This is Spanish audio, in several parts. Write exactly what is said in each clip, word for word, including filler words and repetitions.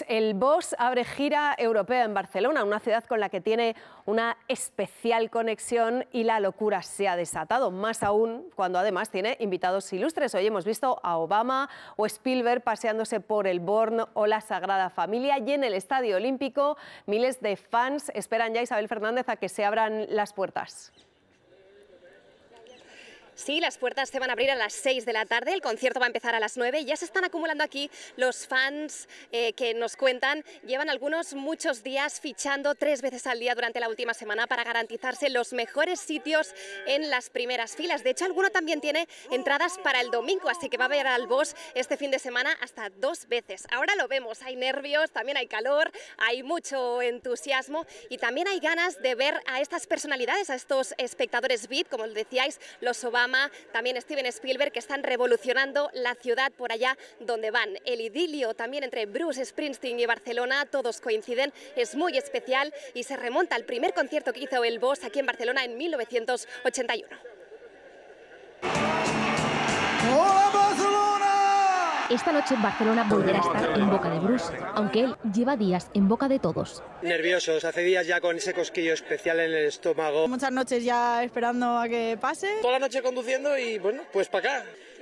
el Boss abre gira europea en Barcelona, una ciudad con la que tiene una especial conexión y la locura se ha desatado, más aún cuando además tiene invitados ilustres. Hoy hemos visto a Obama o Spielberg paseándose por el Born o la Sagrada Familia, y en el Estadio Olímpico miles de fans esperan ya, Isabel Fernández, a que se abran las puertas. Sí, las puertas se van a abrir a las seis de la tarde, el concierto va a empezar a las nueve y ya se están acumulando aquí los fans eh, que nos cuentan. Llevan algunos muchos días fichando tres veces al día durante la última semana para garantizarse los mejores sitios en las primeras filas. De hecho, alguno también tiene entradas para el domingo, así que va a ver al Boss este fin de semana hasta dos veces. Ahora lo vemos, hay nervios, también hay calor, hay mucho entusiasmo y también hay ganas de ver a estas personalidades, a estos espectadores V I P, como decíais, los Obama, también Steven Spielberg, que están revolucionando la ciudad por allá donde van. El idilio también entre Bruce Springsteen y Barcelona, todos coinciden, es muy especial y se remonta al primer concierto que hizo el Boss aquí en Barcelona en mil novecientos ochenta y uno. Esta noche Barcelona volverá a estar en boca de Bruce, aunque él lleva días en boca de todos. Nerviosos, hace días ya con ese cosquillo especial en el estómago. Muchas noches ya esperando a que pase. Toda la noche conduciendo y bueno, pues para acá.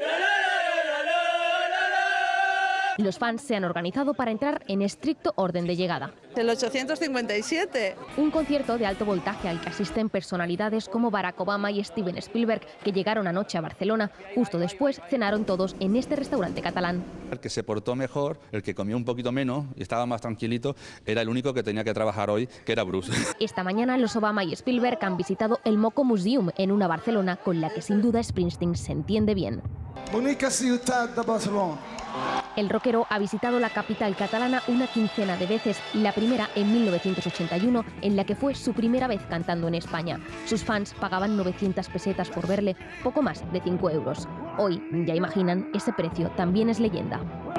Los fans se han organizado para entrar en estricto orden de llegada. El ochocientos cincuenta y siete. Un concierto de alto voltaje al que asisten personalidades como Barack Obama y Steven Spielberg, que llegaron anoche a Barcelona. Justo después cenaron todos en este restaurante catalán. El que se portó mejor, el que comió un poquito menos y estaba más tranquilito, era el único que tenía que trabajar hoy, que era Bruce. Esta mañana los Obama y Spielberg han visitado el Moco Museum en una Barcelona con la que sin duda Springsteen se entiende bien. Bonica ciutat de Barcelona. El rockero ha visitado la capital catalana una quincena de veces, la primera en mil novecientos ochenta y uno, en la que fue su primera vez cantando en España. Sus fans pagaban novecientas pesetas por verle, poco más de cinco euros. Hoy, ya imaginan, ese precio también es leyenda.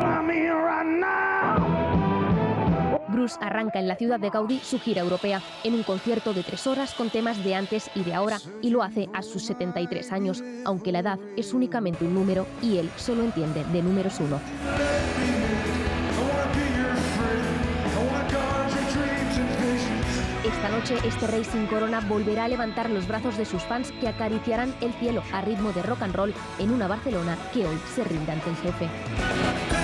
Bruce arranca en la ciudad de Gaudí su gira europea en un concierto de tres horas con temas de antes y de ahora, y lo hace a sus setenta y tres años, aunque la edad es únicamente un número y él solo entiende de números uno. Esta noche este rey sin corona volverá a levantar los brazos de sus fans, que acariciarán el cielo a ritmo de rock and roll en una Barcelona que hoy se rinde ante el jefe.